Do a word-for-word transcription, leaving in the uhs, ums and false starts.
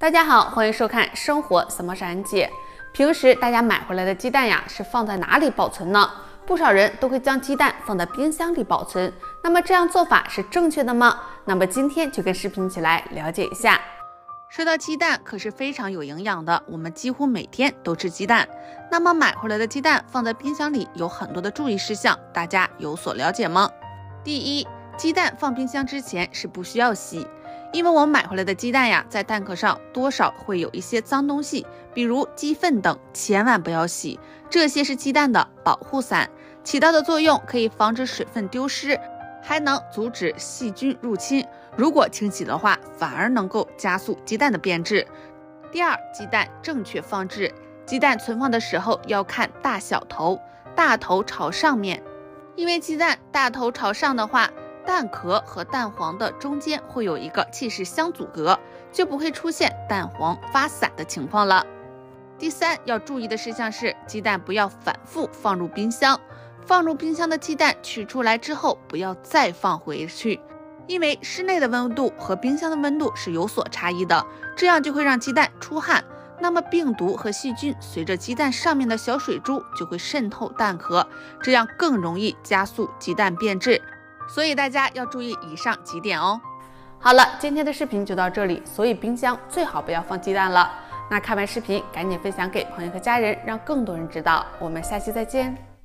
大家好，欢迎收看生活什么是安姐。平时大家买回来的鸡蛋呀，是放在哪里保存呢？不少人都会将鸡蛋放在冰箱里保存。那么这样做法是正确的吗？那么今天就跟视频一起来了解一下。说到鸡蛋，可是非常有营养的，我们几乎每天都吃鸡蛋。那么买回来的鸡蛋放在冰箱里有很多的注意事项，大家有所了解吗？第一，鸡蛋放冰箱之前是不需要洗。因为我们买回来的鸡蛋呀，在蛋壳上多少会有一些脏东西，比如鸡粪等，千万不要洗。这些是鸡蛋的保护伞，起到的作用可以防止水分丢失，还能阻止细菌入侵。如果清洗的话，反而能够加速鸡蛋的变质。第二，鸡蛋正确放置。鸡蛋存放的时候要看大小头，大头朝上面，因为鸡蛋大头朝上的话，蛋壳和蛋黄的中间会有一个气室相阻隔，就不会出现蛋黄发散的情况了。第三，要注意的事项是，鸡蛋不要反复放入冰箱，放入冰箱的鸡蛋取出来之后不要再放回去，因为室内的温度和冰箱的温度是有所差异的，这样就会让鸡蛋出汗，那么病毒和细菌随着鸡蛋上面的小水珠就会渗透蛋壳，这样更容易加速鸡蛋变质。所以大家要注意以上几点哦。好了，今天的视频就到这里，所以冰箱最好不要放鸡蛋了。那看完视频赶紧分享给朋友和家人，让更多人知道。我们下期再见。